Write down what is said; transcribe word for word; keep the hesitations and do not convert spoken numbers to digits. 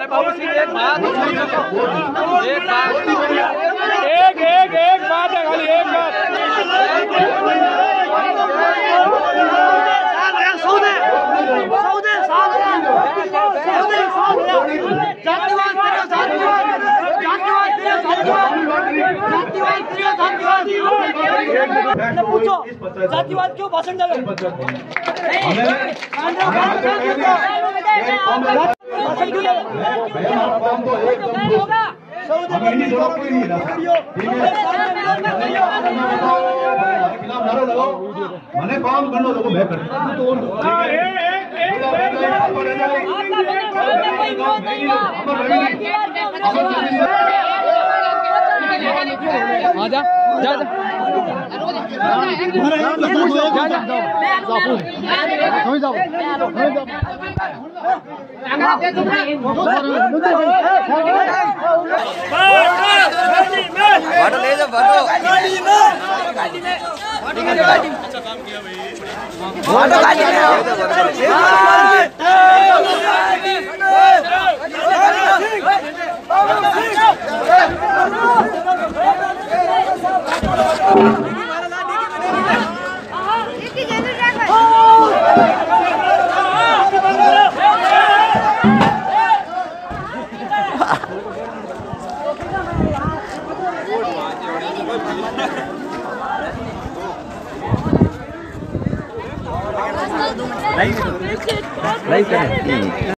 बाबू सिंह एक बात एक बात एक एक एक बात है खाली एक बात सौदे सौदे सौदे जातिवाद जातिवाद जातिवाद जातिवाद जातिवाद पूछो जातिवाद क्यों भाषण दे रहे मैंने काम करना तो मैं कर आजा जा जा ले जा भटो गाड़ी में गाड़ी में अच्छा काम किया भाई भटो गाड़ी में नहीं नहीं